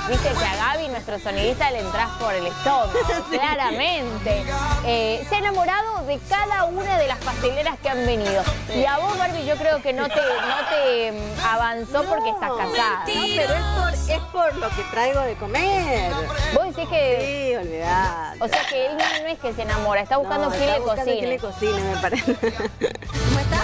viste que a Gaby, nuestro sonidista, le entras por el estómago, sí, claramente. Se ha enamorado de cada una de las pasteleras que han venido. Y a vos, Barbie, yo creo que no te avanzó porque estás casada. No, pero es por lo que traigo de comer. Vos decís que... Sí, olvidate. O sea que él no es que se enamora, está buscando quién le cocine. Quién le cocine, me parece. ¿Cómo estás?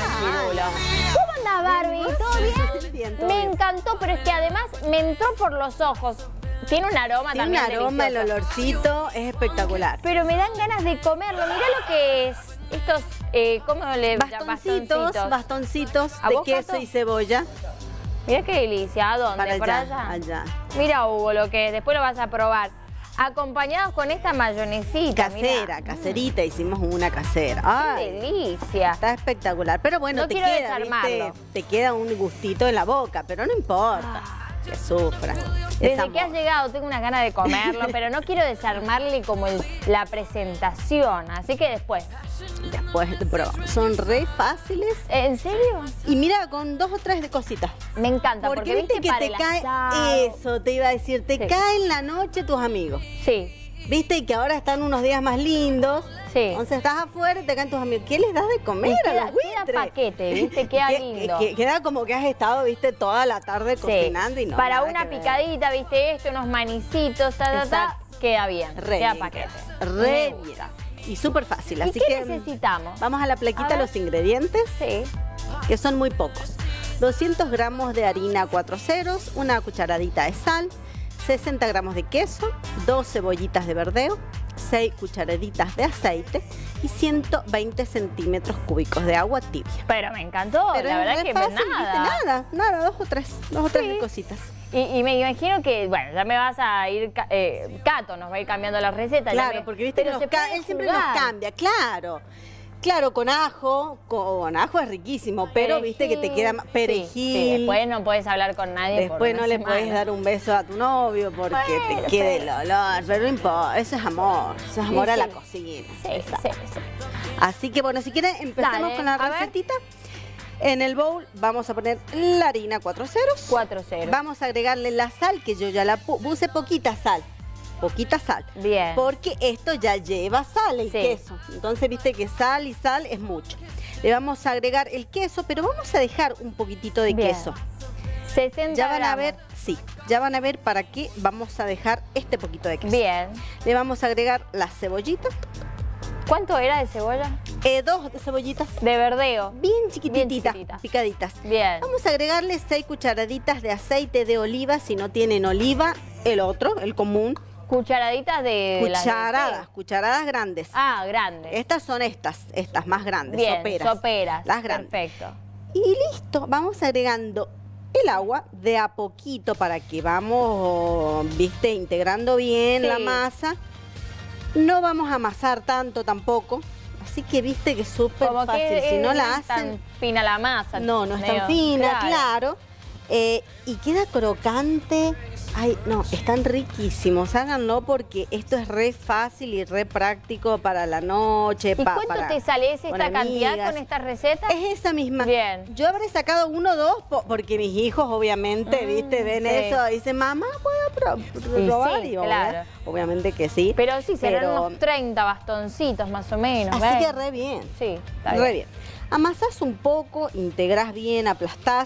¿Cómo andás, Barbie? ¿Todo bien? Bien, todo me bien. encantó, pero es que además me entró por los ojos. Tiene un aroma también Tiene un aroma, el delicioso. olorcito es espectacular. Pero me dan ganas de comerlo. Mirá lo que es. Estos, ¿cómo le llaman? Bastoncitos ¿A de vos, queso Pato? y cebolla. Mirá qué delicia. ¿A dónde? ¿Por allá? Allá. Mira, Hugo, lo que es. Después lo vas a probar. Acompañados con esta mayonesita. Casera, mirá. caserita, hicimos una casera. ¡Qué Ay, delicia! está espectacular. Pero bueno, No te quiero queda, desarmarlo. ¿viste? Te queda un gustito en la boca, pero no importa. Que sufra. Desde que has llegado tengo unas ganas de comerlo, pero no quiero desarmarle como la presentación. Así que después. Después te probamos. Son re fáciles. ¿En serio? Y mira, con 2 o 3 de cositas. Me encanta, porque viste que para te el cae, asado. eso te iba a decir, te Sí. cae en la noche tus amigos. Sí, Viste que ahora están unos días más lindos. sí. Entonces estás afuera y te caen tus amigos. ¿Qué les das de comer a los Queda buitres? paquete, ¿viste? Queda lindo. Queda como que has estado, viste, toda la tarde cocinando y no. Para nada una que ver. picadita, ¿viste? Unos manicitos, queda bien. Re queda bien, paquete. re Me bien. gusta. Y súper fácil. ¿Y Así qué que necesitamos? vamos a la plaquita, A ver. los ingredientes, Sí. que son muy pocos. 200 gramos de harina 4 ceros, una cucharadita de sal, 60 gramos de queso, 2 cebollitas de verdeo, 6 cucharaditas de aceite y 120 centímetros cúbicos de agua tibia. Pero me encantó, Pero la es verdad re que fácil, ¿viste? Nada, 2 o 3 Sí. cositas. Y me imagino que, bueno, ya me vas a ir, Cato nos va a ir cambiando la receta. Claro, porque viste que él siempre nos cambia, claro. Claro, con ajo es riquísimo, pero viste que te queda más perejil. Sí, después no puedes hablar con nadie por Después una no le semana. puedes dar un beso a tu novio porque Bueno, te quede el olor, pero no importa, eso es amor a la cocina. Sí, Exacto. sí. Así que bueno, si quieren empezamos Dale, con la a ver. recetita. En el bowl vamos a poner la harina 4 ceros. 4-0. Vamos a agregarle la sal, que yo ya la puse poquita sal. Bien. Porque esto ya lleva sal, el Sí. queso. Entonces, viste que sal y sal es mucho. Le vamos a agregar el queso, pero vamos a dejar un poquitito de Bien. queso. 60 Ya van a gramos. ver, sí, ya van a ver para qué vamos a dejar este poquito de queso. Bien. Le vamos a agregar la cebollita, ¿Cuánto era de cebolla? 2 cebollitas De verdeo. bien chiquititas, chiquititas. picaditas. Bien. Vamos a agregarle 6 cucharaditas de aceite de oliva, si no tienen oliva, el otro, el común. Cucharaditas de... las de té. Cucharadas grandes. Ah, grande. Estas son estas más grandes, Bien, soperas. Las grandes. Perfecto. Y listo, vamos agregando el agua de a poquito para que vamos, viste, integrando bien Sí. la masa. No vamos a amasar tanto tampoco, así que viste que es súper Como fácil. que Si no la es hacen, tan fina la masa. no es medio- tan fina, claro. Y queda crocante. Ay, no, están riquísimos. Háganlo porque esto es re fácil y re práctico para la noche. ¿Y cuánto te sale esta con cantidad amigas. con esta receta? Es esa misma. Bien. Yo habré sacado 1 o 2 porque mis hijos obviamente, viste, ven sí. eso y dicen, mamá, ¿puedo probar? sí, Y claro. obviamente que sí. Pero sí, serán unos 30 bastoncitos más o menos. Así que 20. re bien. Sí, está Re bien. Amasás un poco, integrás bien, aplastás.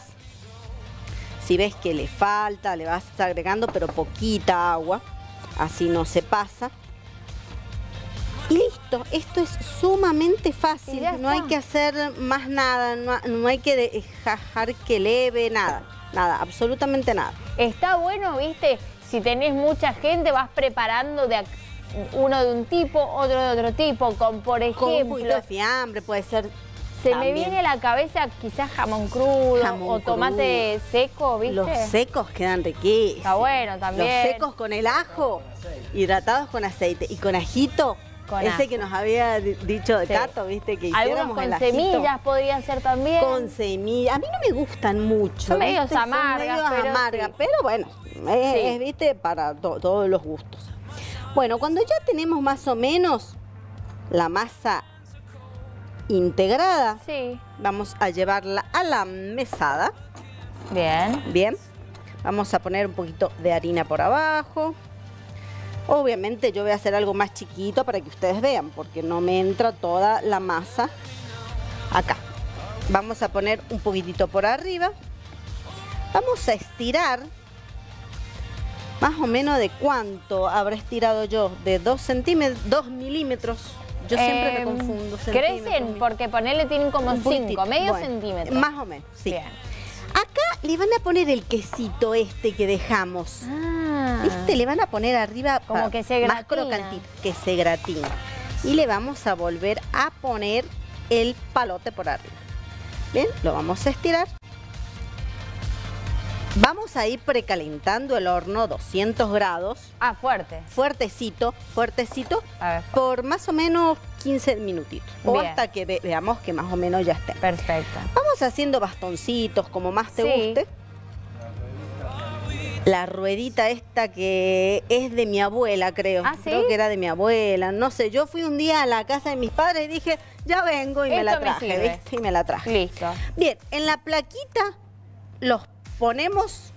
Si ves que le falta, le vas agregando, pero poquita agua. Así no se pasa. Y listo, esto es sumamente Y fácil. ya No hay está. que hacer más nada, no hay que dejar que leve, nada. Nada, absolutamente nada. Está bueno, viste, si tenés mucha gente vas preparando uno de un tipo, otro de otro tipo, con por Con un poquito ejemplo, de fiambre, puede ser. se también. me viene a la cabeza quizás jamón crudo Jamón o tomate seco, ¿viste? Los secos quedan riquísimos. Está bueno también. Los secos con el ajo, hidratados con aceite y con ajito. Con ese ajo. que nos había dicho de Sí. Cato, viste, que Algunos hiciéramos con el ajito. semillas podrían ser también. Con semillas. A mí no me gustan mucho. Son medios ¿viste? amargas, Son medios pero amargas, sí. pero bueno, es, viste, para todos los gustos. Bueno, cuando ya tenemos más o menos la masa integrada, Sí. vamos a llevarla a la mesada. Bien. Bien. Vamos a poner un poquito de harina por abajo. Obviamente yo voy a hacer algo más chiquito para que ustedes vean, porque no me entra toda la masa acá. Vamos a poner un poquitito por arriba. Vamos a estirar más o menos de cuánto habré estirado yo, de 2 milímetros. Yo siempre me confundo. Crecen porque ponerle tienen como 5, medio centímetro. Más o menos, sí. Bien. Acá le van a poner el quesito este que dejamos. ¿Viste? Le van a poner arriba como que se gratina. Más crocantito, que se gratina. Y le vamos a volver a poner el palote por arriba. Bien, lo vamos a estirar. Vamos a ir precalentando el horno 200 grados. Ah, fuerte. Fuertecito, fuertecito. A ver. Por más o menos 15 minutitos. O Bien. hasta que veamos que más o menos ya esté. Perfecto. Vamos haciendo bastoncitos, como más te guste. La ruedita esta que es de mi abuela, creo. ¿Ah, sí? Creo que era de mi abuela. No sé, yo fui un día a la casa de mis padres y dije, ya vengo y me la traje, ¿viste? Y me la traje. Listo. Bien, en la plaquita los ponemos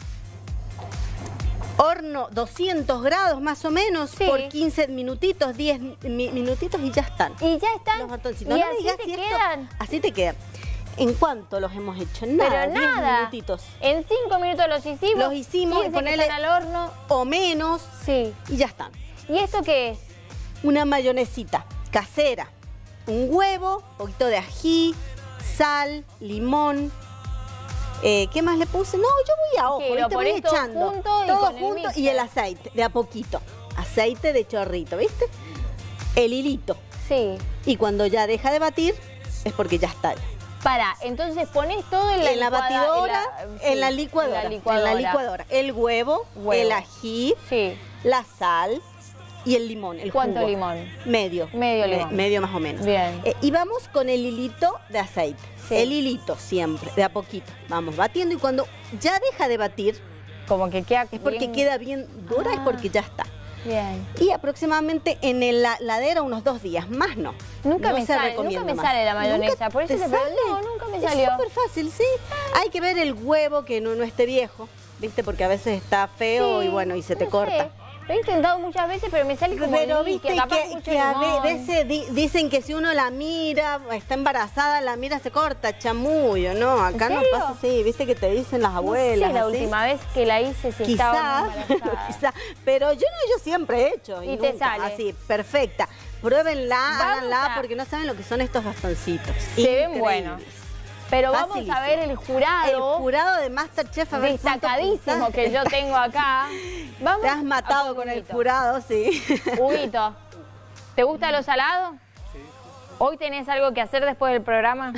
horno 200 grados más o menos por 15 minutitos, 10 minutitos y ya están. Y ya están. Los bastoncitos. Y no me así digas te si esto- quedan. así te quedan. ¿En cuánto los hemos hecho? Nada, Pero 10 nada. minutitos. En 5 minutos los hicimos. Los hicimos y 15 que ponele- están al horno. O menos. Sí. Y ya están. ¿Y esto qué es? Una mayonesita casera. Un huevo, un poquito de ají, sal, limón. ¿Qué más le puse? No, yo voy a ojo, ¿Qué, lo ¿viste? Voy ponés todo echando. junto y todo con el junto mixer? y el aceite, de a poquito. Aceite de chorrito, ¿viste? El hilito. Sí. Y cuando ya deja de batir, es porque ya está. Pará, entonces pones todo en la batidora, sí, en la licuadora. En la licuadora. El huevo, el ají, sí, la sal y el limón, el ¿cuánto jugo. limón? Medio. Medio limón. Medio más o menos. Bien. Y vamos con el hilito de aceite. Sí. El hilito siempre, de a poquito. Vamos batiendo y cuando ya deja de batir, Como que queda es porque bien- queda bien dura, es porque ya está. Bien. Y aproximadamente en la heladera unos 2 días, más no. Nunca No me se sale, recomienda nunca me más. sale la mayonesa. ¿Nunca Por eso te te pregunto. sale? No, nunca me Es salió. súper fácil, sí. Hay que ver el huevo que no esté viejo, ¿viste? Porque a veces está feo Sí, y bueno, y se te no corta. sé. Lo he intentado muchas veces, pero me sale como Pero líquido, viste capaz que, mucho que a limón. veces dicen que si uno la mira, está embarazada, la mira, se corta, chamullo, ¿no? Acá no serio? pasa así, viste que te dicen las abuelas. No sé la así. última vez que la hice si estaba embarazada. Quizá, pero yo siempre he hecho. Y te nunca, sale. Así, perfecta. Pruébenla, Vamos háganla, a- porque no saben lo que son estos bastoncitos. Se ven Increíbles. buenos. Pero vamos a Facilísimo. ver el jurado. El jurado de Masterchef, a ver cuánto Destacadísimo puntaje. que yo tengo acá. Vamos Te has matado con el jurado, sí. Huguito, ¿te gusta lo salado? Sí. ¿Hoy tenés algo que hacer después del programa?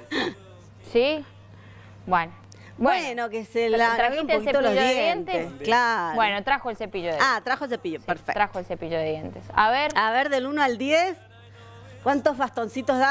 ¿Sí? Bueno. Bueno, que se la ¿trajiste un el poquito los cepillo de dientes. dientes? Claro. Bueno, trajo el cepillo de dientes. Ah, trajo el cepillo, perfecto. Trajo el cepillo de dientes. A ver. A ver, del 1 al 10, ¿cuántos bastoncitos da?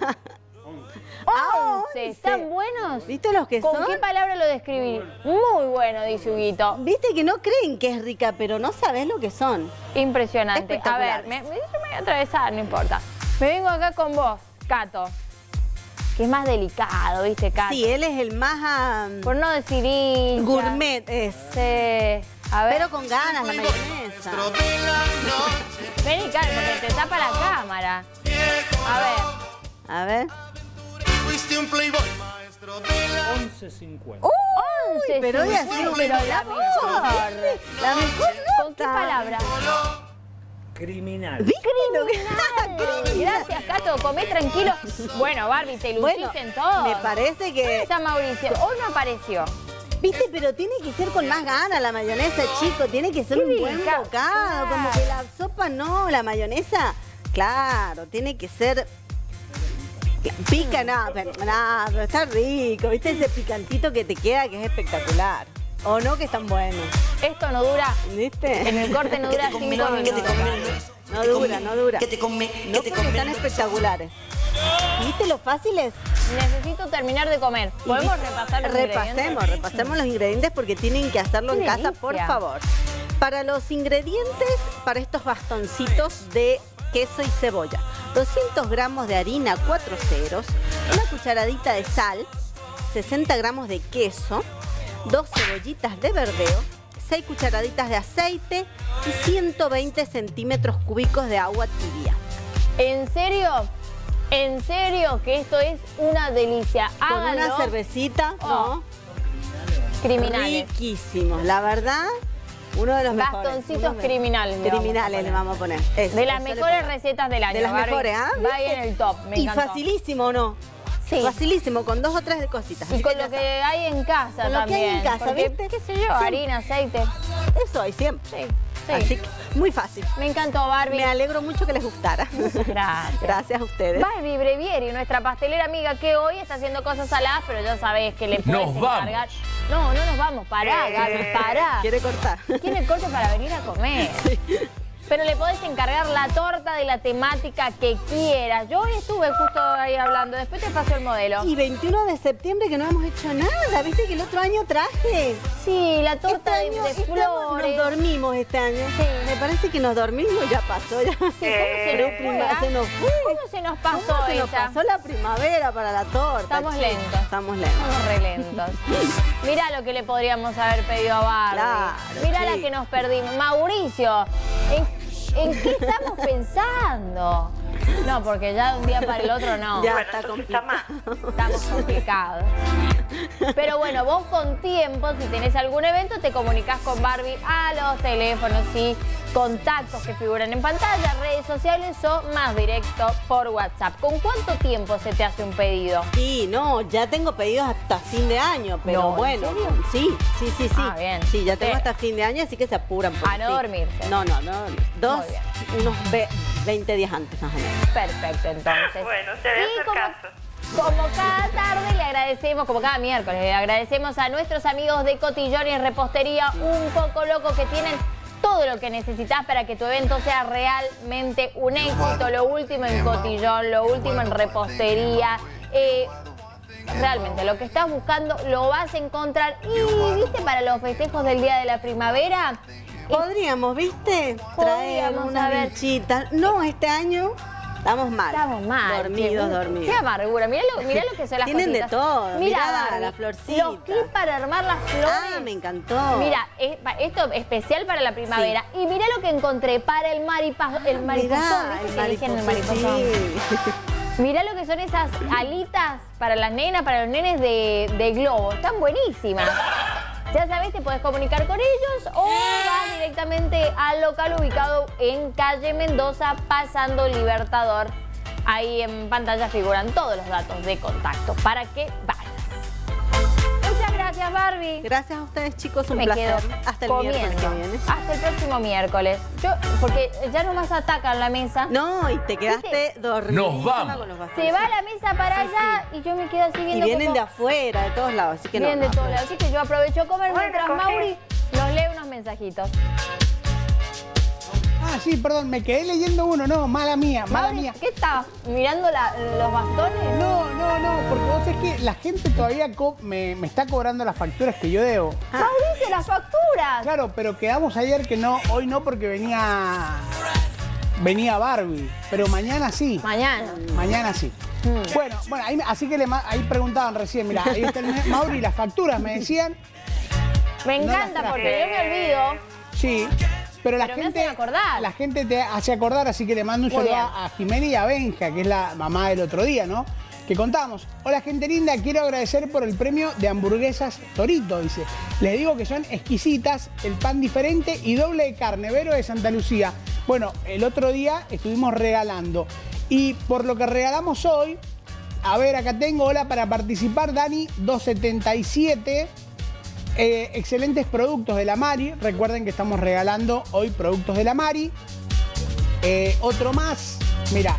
11. ¿Están buenos? ¿Viste los que ¿Con son? qué palabra lo describí? Muy bueno, dice Huguito. Viste que no creen que es rica, pero no sabes lo que son. Impresionante. A Espectaculares. ver, yo me voy a atravesar, no importa. Me vengo acá con vos, Cato. Que es más delicado, ¿viste, Cato? Sí, él es el más Por no decir hincha. gourmet, es. Sí. A ver. Pero con ganas la mayonesa. Vení, Cato, porque te tapa la cámara. A ver. A ver. Fuiste un playboy, maestro de la... 11.50. 11, pero hoy ha sí, sido pero la mejor. mejor. La mejor ¿Con qué nota. palabra? Criminal. ¿Viste lo que Gracias, Cato, comé tranquilo. Bueno, Barbie, te luciste Bueno, en todo. me parece ¿Dónde que... está Mauricio? Hoy no apareció. Viste, pero tiene que ser con más ganas la mayonesa, chico. Tiene que ser Qué un buen delicado, bocado. Como claro. que la sopa no, la mayonesa, claro, tiene que ser... Pica, no, pero está rico. ¿Viste ese picantito que te queda que es espectacular? ¿O no que es tan bueno? Esto no dura, ¿Viste? en el corte no dura 5 minutos. No dura, no dura. ¿Qué te come? No porque están espectaculares. ¿Viste lo fáciles? Necesito terminar de comer. ¿Podemos repasar los ingredientes? Repasemos los ingredientes porque tienen que hacerlo en Qué casa, por delicia. favor. Para los ingredientes, para estos bastoncitos de queso y cebolla, 200 gramos de harina 4 ceros, una cucharadita de sal, 60 gramos de queso, 2 cebollitas de verdeo, 6 cucharaditas de aceite y 120 centímetros cúbicos de agua tibia. ¿En serio? ¿En serio que esto es una delicia? Con Háganlo. una cervecita, Oh. ¿no? Criminales. Riquísimos, la verdad, uno de los mejores. Bastoncitos criminales. Criminales le vamos a poner. Eso, De las eso le mejores ponemos. recetas del año. De las Barbie. mejores, ¿ah? Va ahí en el top, me Y encantó. facilísimo, ¿no? Sí. Facilísimo, con 2 o 3 de cositas. Y así con ya lo que sabes. hay en casa Con lo que también. hay en casa, porque, ¿viste? qué sé yo, Siempre. harina, aceite. Eso hay siempre. Sí, sí. Así que, muy fácil. Me encantó, Barbie. Me alegro mucho que les gustara. Gracias. Gracias a ustedes. Barbie Brevieri, nuestra pastelera amiga que hoy está haciendo cosas saladas, pero ya sabés que le puedes Nos vamos. encargar. No, no nos vamos. Pará, Gaby, pará. ¿Quiere cortar? Tiene el corte para venir a comer. Pero le podés encargar la torta de la temática que quieras. Yo hoy estuve justo ahí hablando, después te paso el modelo. Y 21 de septiembre que no hemos hecho nada. ¿Viste que el otro año traje? Sí, la torta Este año de flores. nos dormimos este año. Sí. Me parece que nos dormimos y ya pasó. Ya. ¿Cómo se nos fue, ah? Se nos fue. ¿Cómo se nos pasó ¿Cómo se nos esa? pasó la primavera para la torta? Estamos chicos? lentos. Estamos lentos. Estamos re lentos. Mirá lo que le podríamos haber pedido a Barbie. Claro, Mirá la sí. que nos perdimos. Mauricio, ¿en qué estamos pensando? No, porque ya de un día para el otro no. Ya está complicado. Estamos complicados. Pero bueno, vos con tiempo, si tenés algún evento, te comunicás con Barbie a los teléfonos y contactos que figuran en pantalla, redes sociales o más directo por WhatsApp. ¿Con cuánto tiempo se te hace un pedido? Sí, no, ya tengo pedidos hasta fin de año, pero No, ¿en bueno, serio? sí. Ah, bien. Sí, ya tengo Sí. hasta fin de año, así que se apuran. porque A no sí. dormirse. No, Muy bien. unos 20 días antes más o menos. Perfecto, entonces. Bueno, te voy a hacer caso. Como cada tarde le agradecemos, como cada miércoles, le agradecemos a nuestros amigos de Cotillón y Repostería Un Poco Loco que tienen todo lo que necesitas para que tu evento sea realmente un éxito. Lo último en cotillón, lo último en repostería. Realmente, lo que estás buscando lo vas a encontrar. Y, ¿viste? Para los festejos del Día de la Primavera, Podríamos, ¿viste? Traer Podríamos, unas a ver. bichitas. No, este año estamos mal. estamos mal. Dormidos, Qué dormidos. amargura. Mirá lo que son las Tienen de cositas. todo. Mirá, Mirá, Barbie, la florcita. los clips para armar las flores. Ah, me encantó. Mira, esto es especial para la primavera. Y mira lo que encontré para el mariposón. Mirá, ¿Viste que eligen el mariposón? sí. Mirá lo que son esas alitas para las nenas, para los nenes de globo. Están buenísimas. Ya sabés, te podés comunicar con ellos o vas directamente al local ubicado en calle Mendoza, pasando Libertador. Ahí en pantalla figuran todos los datos de contacto para que vayas. Muchas gracias, Barbie. Gracias a ustedes, chicos. Un Me placer. quedo Hasta el miércoles que viene. Hasta el próximo miércoles. Porque ya no más atacan la mesa. No, y te quedaste dormida. Nos vamos. Con los Se va la mesa para Sí, allá y yo me quedo así Y viendo vienen cómo de afuera, de todos lados, así que no. vienen de no, todos lados. Así que yo aprovecho a comer Bueno, mientras ¿con qué? Mauri nos lee unos mensajitos. Ah, sí, perdón, me quedé leyendo uno, no, mala mía, mala Mauri, mía. ¿qué estás? ¿Mirando los bastones? No, porque vos sabés que la gente todavía me está cobrando las facturas que yo debo. Mauricio, las facturas. Claro, pero quedamos ayer que no, hoy no porque venía Barbie, pero mañana sí. Mañana. Mañana sí. Bueno, ahí, así que ahí preguntaban recién, mira, ahí está el Mauri, las facturas me decían, Me No encanta las porque yo me olvido. sí. Pero la Pero me gente, hacen acordar. la gente te hace acordar, así que le mando un Muy saludo bien. a Jimena y a Benja, que es la mamá del otro día, ¿no? Que contamos. Hola, gente linda, quiero agradecer por el premio de hamburguesas Torito, dice. Les digo que son exquisitas, el pan diferente y doble de carne, Vero de Santa Lucía. Bueno, el otro día estuvimos regalando. Y por lo que regalamos hoy, a ver, acá tengo, hola, para participar, Dani, 277. Excelentes productos de la Mari. Recuerden que estamos regalando hoy productos de la Mari. Otro más. Mira.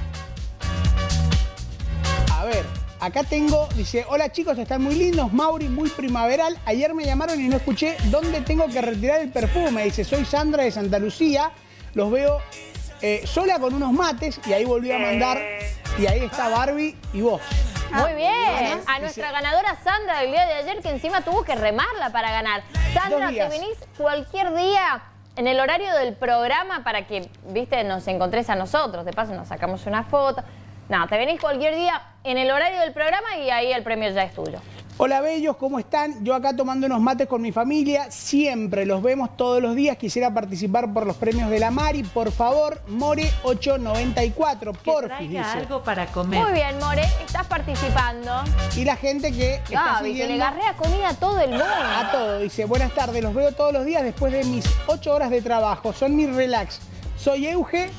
A ver, acá tengo, dice, hola chicos, están muy lindos, Mauri, muy primaveral. Ayer me llamaron y no escuché dónde tengo que retirar el perfume. Dice, soy Sandra de Santa Lucía. Los veo sola con unos mates y ahí volví a mandar. Y ahí está Barbie y vos. Muy bien. bueno. A nuestra ganadora Sandra del día de ayer, que encima tuvo que remarla para ganar. Sandra, 2 te días. venís cualquier día en el horario del programa para que, viste, nos encontrés a nosotros. De paso nos sacamos una foto. No, te venís cualquier día en el horario del programa y ahí el premio ya es tuyo. Hola bellos, ¿cómo están? Yo acá tomando unos mates con mi familia, siempre los vemos todos los días. Quisiera participar por los premios de la Mari, por favor, More 894, porfis, dice. Algo para comer. Muy bien, More, estás participando. Y la gente que está Gaby, que le siguiendo agarré a comida a todo el mundo. a todo, dice, buenas tardes, los veo todos los días después de mis 8 horas de trabajo, son mi relax. Soy Euge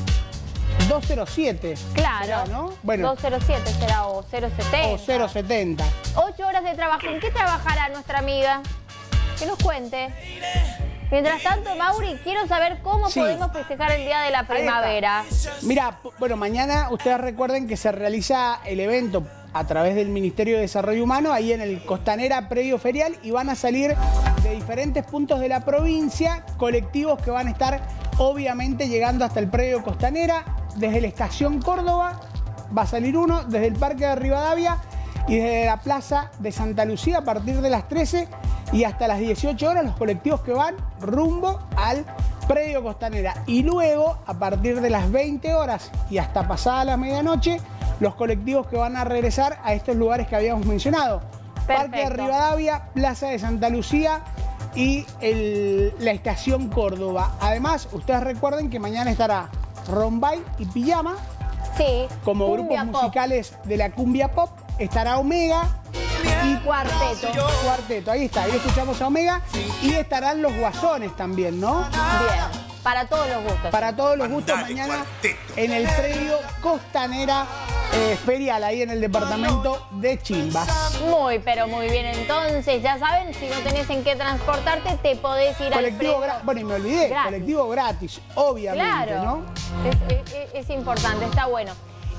207. Claro, ¿Será, no? Bueno, 207 será o 070. o 070. 8 horas de trabajo. ¿En qué trabajará nuestra amiga? Que nos cuente. Mientras tanto, Mauri, quiero saber cómo Sí. podemos festejar el Día de la Primavera. Mira, bueno, mañana ustedes recuerden que se realiza el evento a través del Ministerio de Desarrollo Humano, ahí en el Costanera Predio Ferial, y van a salir de diferentes puntos de la provincia colectivos que van a estar obviamente llegando hasta el Predio Costanera. Desde la Estación Córdoba va a salir uno, desde el Parque de Rivadavia y desde la Plaza de Santa Lucía a partir de las 13 y hasta las 18 horas los colectivos que van rumbo al Predio Costanera. Y luego, a partir de las 20 horas y hasta pasada la medianoche, los colectivos que van a regresar a estos lugares que habíamos mencionado. Parque de Perfecto. Rivadavia, Plaza de Santa Lucía y la Estación Córdoba. Además, ustedes recuerden que mañana estará Rombay y Pijama Sí. como Cumbia grupos pop. musicales de la cumbia pop. Estará Omega y Cuarteto. Ahí está, ahí escuchamos a Omega y estarán los Guasones también, ¿no? Bien. Para todos los gustos. Para todos los gustos mañana en el predio Costanera Ferial, ahí en el departamento de Chimbas. Muy, pero muy bien. Entonces, ya saben, si no tenés en qué transportarte, te podés ir Colectivo al gratis, bueno, y me olvidé, Gratis. colectivo gratis, obviamente, Claro. ¿no? Es importante, está bueno.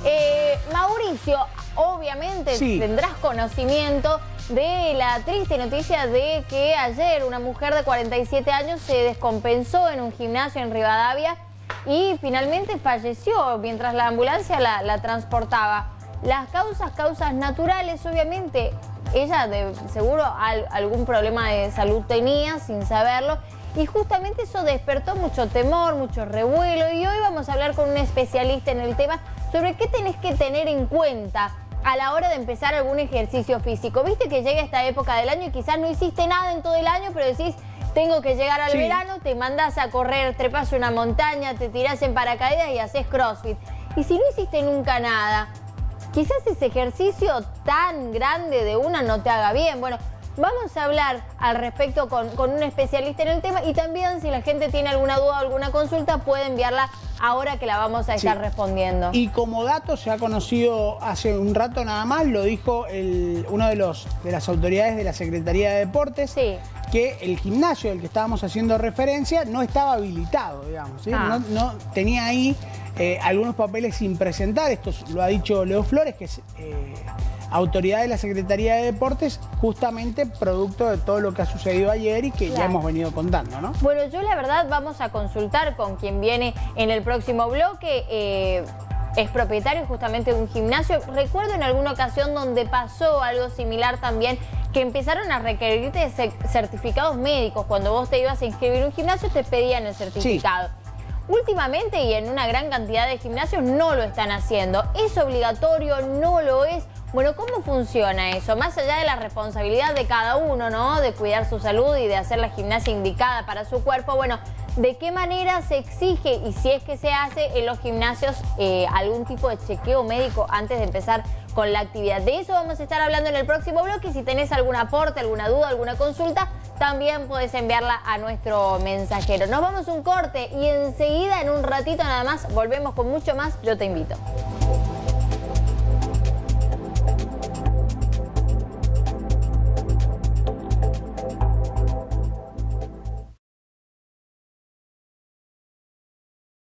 Mauricio, obviamente Sí. tendrás conocimiento de la triste noticia de que ayer una mujer de 47 años se descompensó en un gimnasio en Rivadavia y finalmente falleció mientras la ambulancia la transportaba. Las causas naturales, obviamente, ella de seguro algún problema de salud tenía sin saberlo. Y justamente eso despertó mucho temor, mucho revuelo. Y hoy vamos a hablar con un especialista en el tema sobre qué tenés que tener en cuenta a la hora de empezar algún ejercicio físico. Viste que llega esta época del año y quizás no hiciste nada en todo el año, pero decís, tengo que llegar al Sí. verano, te mandás a correr, trepas una montaña, te tirás en paracaídas y haces CrossFit. Y si no hiciste nunca nada, quizás ese ejercicio tan grande de una no te haga bien. Bueno, vamos a hablar al respecto con un especialista en el tema y también si la gente tiene alguna duda o alguna consulta puede enviarla ahora que la vamos a estar respondiendo. Y como dato se ha conocido hace un rato nada más, lo dijo uno de las autoridades de la Secretaría de Deportes, Sí. que el gimnasio del que estábamos haciendo referencia no estaba habilitado, digamos, ¿sí? Ah. No tenía ahí algunos papeles sin presentar. Esto lo ha dicho Leo Flores, que es autoridad de la Secretaría de Deportes, justamente producto de todo lo que ha sucedido ayer y que ya Claro. hemos venido contando, ¿no? Bueno, yo la verdad vamos a consultar con quien viene en el próximo bloque. Es propietario justamente de un gimnasio. Recuerdo en alguna ocasión donde pasó algo similar también, que empezaron a requerirte certificados médicos. Cuando vos te ibas a inscribir en un gimnasio te pedían el certificado. Últimamente y en una gran cantidad de gimnasios no lo están haciendo. ¿Es obligatorio? ¿No lo es? Bueno, ¿cómo funciona eso? Más allá de la responsabilidad de cada uno, ¿no? De cuidar su salud y de hacer la gimnasia indicada para su cuerpo. Bueno, ¿de qué manera se exige y si es que se hace en los gimnasios algún tipo de chequeo médico antes de empezar con la actividad? De eso vamos a estar hablando en el próximo bloque. Si tenés algún aporte, alguna duda, alguna consulta, también podés enviarla a nuestro mensajero. Nos vamos a un corte y enseguida, en un ratito nada más, volvemos con mucho más. Yo te invito.